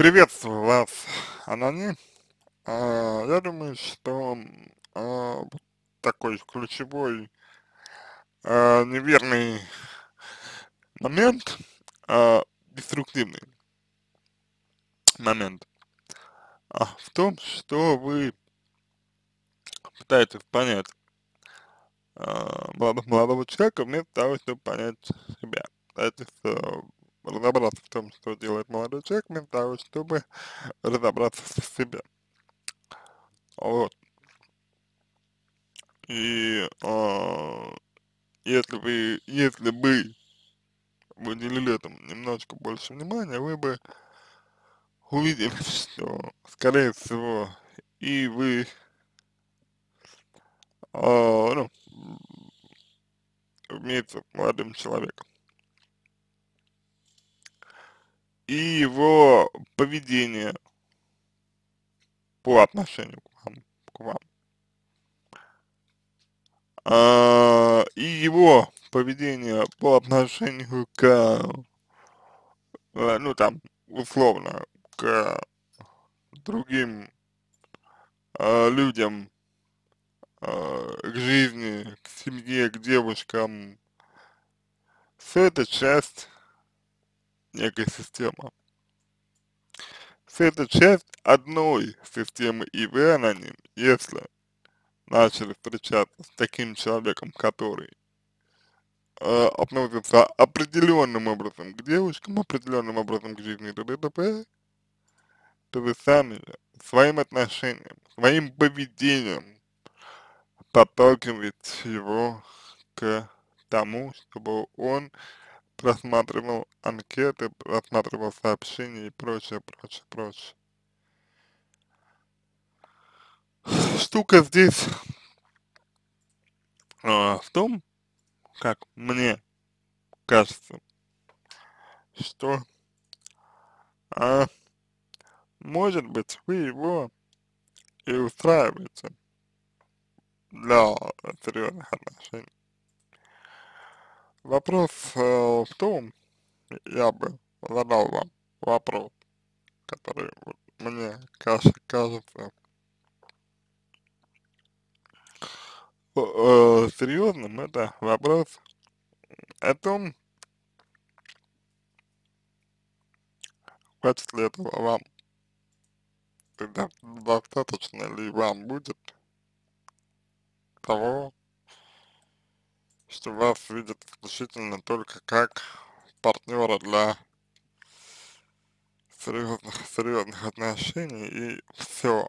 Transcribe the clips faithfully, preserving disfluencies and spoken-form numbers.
Приветствую вас, аноним. А, я думаю, что а, вот такой ключевой а, неверный момент, а, деструктивный момент, а, в том, что вы пытаетесь понять а, молодого, молодого человека вместо того, чтобы понять себя. Пытаетесь а, разобраться в том, что делает молодой человек, вместо того, чтобы разобраться в себе. Вот. И а, если вы, если бы вы уделили этому немножечко больше внимания, вы бы увидели, что, скорее всего, и вы, а, ну, вместе с молодым человеком, и его поведение по отношению к вам, к вам, а, и его поведение по отношению к, э, ну, там, условно, к другим а, людям, а, к жизни, к семье, к девушкам, все это часть некой системы. Все это часть одной системы, и вы, аноним, если начали встречаться с таким человеком, который э, относится определенным образом к девушкам, определенным образом к жизни, т.д. т.п., то вы сами же своим отношением, своим поведением подталкиваете его к тому, чтобы он просматривал анкеты, просматривал сообщения и прочее, прочее, прочее. Штука здесь а, в том, как мне кажется, что, а, может быть, вы его и устраиваете для серьезных отношений. Вопрос э, в том, я бы задал вам вопрос, который вот мне кажется, кажется э, э, серьезным, это вопрос о том, хватит ли этого вам, и до- достаточно ли вам будет того, что вас видят исключительно только как партнера для серьезных, серьезных отношений и все.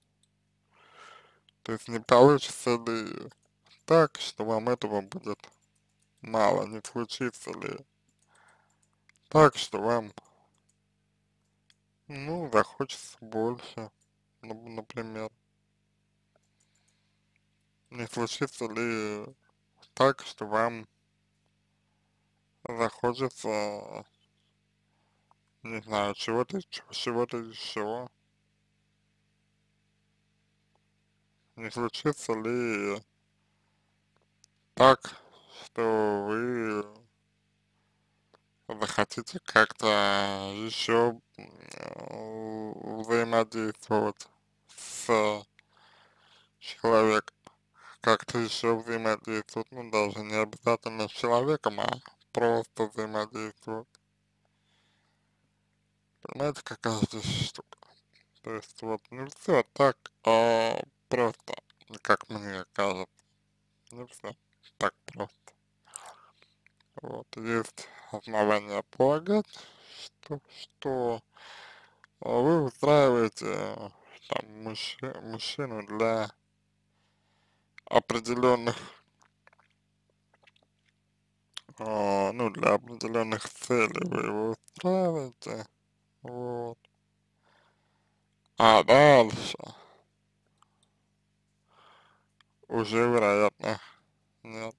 То есть не получится ли так, что вам этого будет мало, не случится ли так, что вам, ну, захочется больше, ну, например. Не случится ли так, что вам захочется, не знаю, чего-то, чего-то еще. Не случится ли так, что вы захотите как-то еще взаимодействовать с человеком, как-то еще взаимодействовать, ну даже не обязательно с человеком, а просто взаимодействовать. Понимаете, какая здесь штука? То есть вот не все так а, просто, как мне кажется, не все так просто. Вот, есть основания полагать, что, что а, вы устраиваете э, там мужчи, мужчину для определенных, а, ну, для определенных целей вы его устраиваете, вот. А дальше уже, вероятно, нет.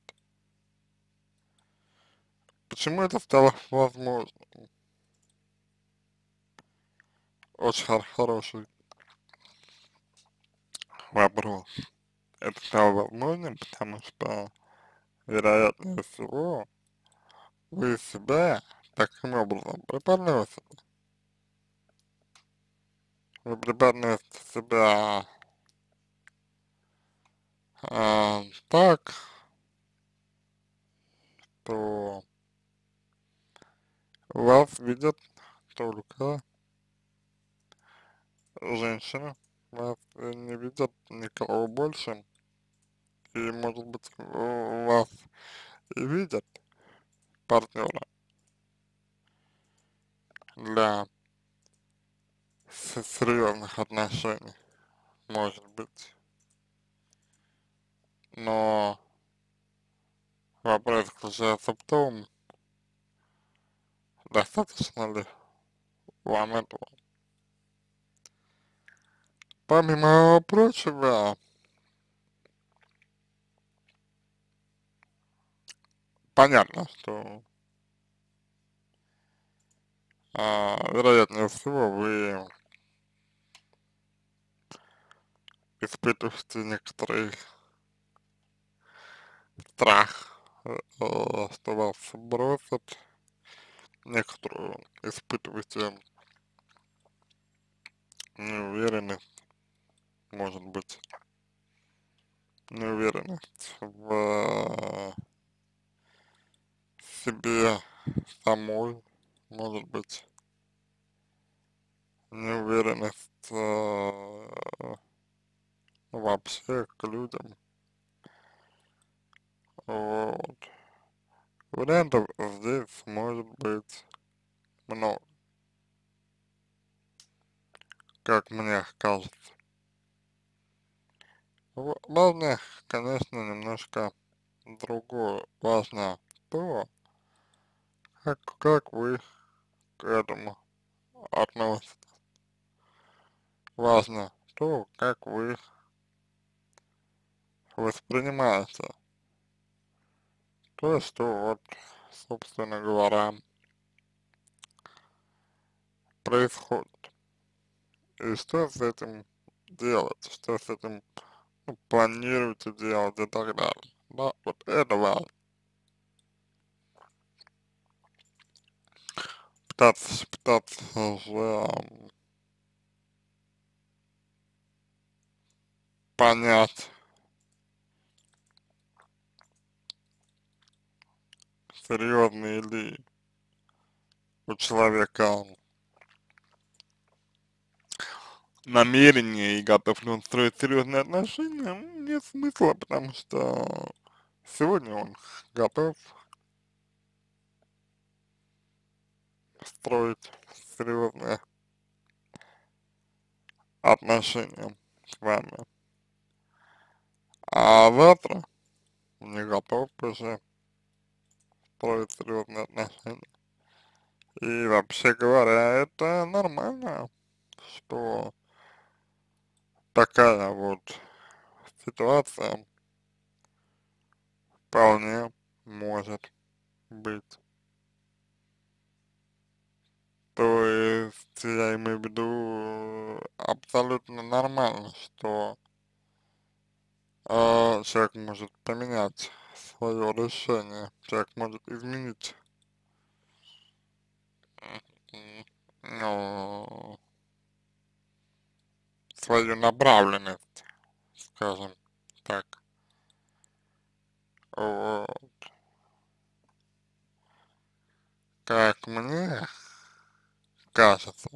Почему это стало возможно? Очень хор хороший вопрос. Это стало возможным, потому что, вероятнее всего, вы себя таким образом преподносите. вы преподносите себя а, так, то вас видят только женщины, вас э, не видят никого больше, и, может быть, у вас и видят партнера для с- серьезных отношений, может быть, но вопрос заключается в том, достаточно ли вам этого. Помимо прочего, понятно, что а, вероятнее всего вы испытываете некоторый страх, э, э, что вас бросят, некоторую испытываете неуверенность, может быть, неуверенность в себе самой, может быть, неуверенность э, вообще к людям. Вот. Вариантов здесь может быть много, как мне кажется. В- Важно, конечно, немножко другое. Важно то, как, как вы к этому относитесь. Важно то, как вы воспринимаете то, что вот, собственно говоря, происходит. И что с этим делать, что с этим ну, планируете делать и так далее. Да, вот это важно. Пытаться, пытаться же ам, понять, серьезные ли у человека намерение и готов ли он строить серьезные отношения, м, нет смысла, потому что сегодня он готов строить серьезные отношения с вами, а завтра не готов уже строить серьезные отношения. И вообще говоря, это нормально, что такая вот ситуация вполне может быть. То есть я имею в виду абсолютно нормально, что э, человек может поменять свое решение, человек может изменить м, ну, свою направленность, скажем так. Вот. Как мне кажется,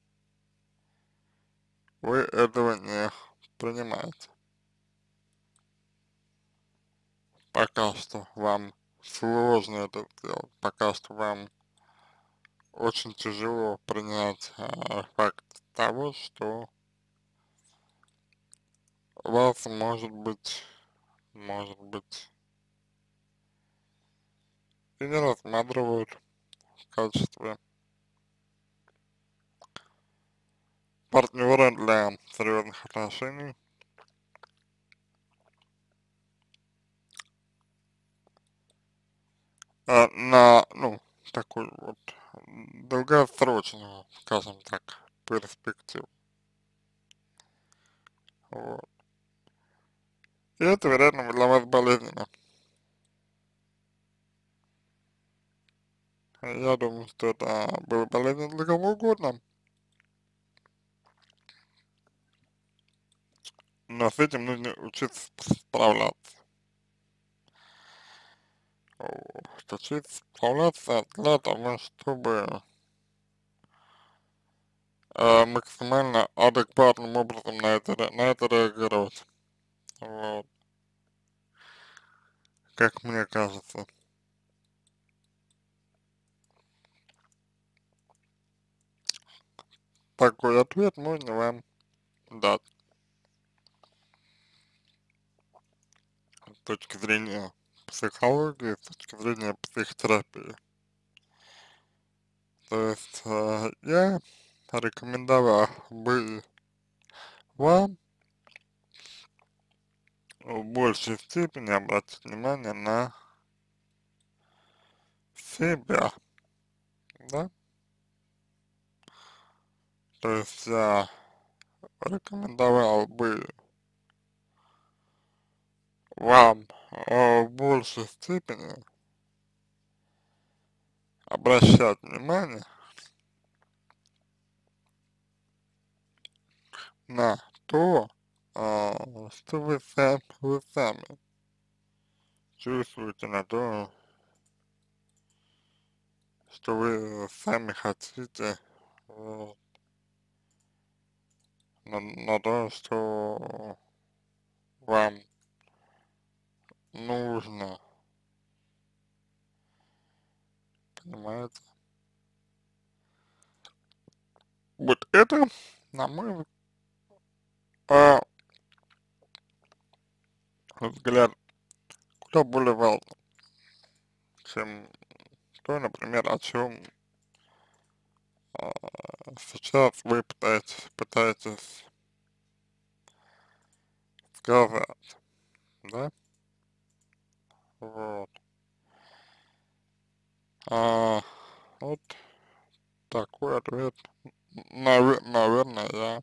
вы этого не принимаете. Пока что вам сложно это сделать, пока что вам очень тяжело принять а, факт того, что вас может быть, может быть, и не рассматривают в качестве партнера для серьезных отношений, а, на, ну, такую вот долгосрочную, скажем так, перспективу. Вот. И это, вероятно, для вас болезненно. Я думаю, что это было полезно для кого угодно. но с этим нужно учиться справляться. Вот. Учиться справляться для того, чтобы э, максимально адекватным образом на это, ре- на это реагировать. Вот. Как мне кажется. Такой ответ можно вам дать с точки зрения психологии, с точки зрения психотерапии. То есть э, я рекомендовал бы вам в большей степени обратить внимание на себя, да? То есть я рекомендовал бы вам э, в большей степени обращать внимание на то, а, что вы сами, вы сами чувствуете, на то, что вы сами хотите, вот, на, на то, что вам нужно, понимаете? Вот это, на мой а, взгляд, куда более важно, чем то, например, о чем а, сейчас вы пытаетесь, пытаетесь сказать, да? Вот. А, вот такой ответ, навер- наверное, я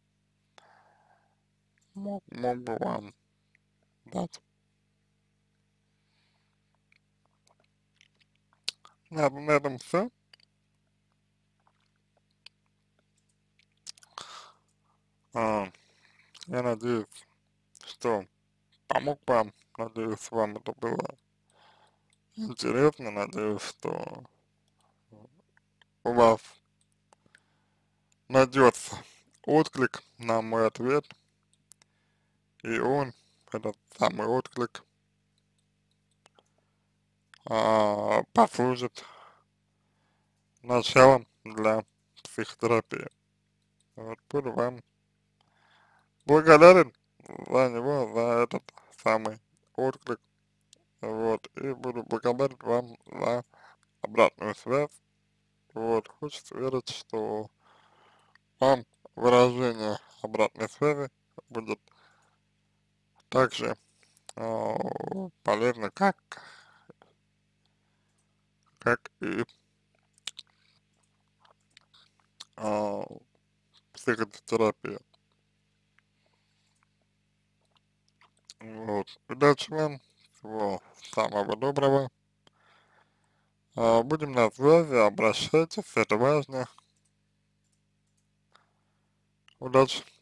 мог, мог бы вам дать. На, на этом все. А, я надеюсь, что помог вам. Надеюсь, вам это было интересно. Надеюсь, что у вас найдется отклик на мой ответ. И он, этот самый отклик, а, послужит началом для психотерапии. Вот, буду вам благодарен за него, за этот самый отклик. Вот, и буду благодарен вам за обратную связь. Вот, хочется верить, что вам выражение обратной связи будет также э, полезно, как, как и э, психотерапия. Вот, удачи вам, всего самого доброго. Э, будем на связи, обращайтесь, это важно. Удачи.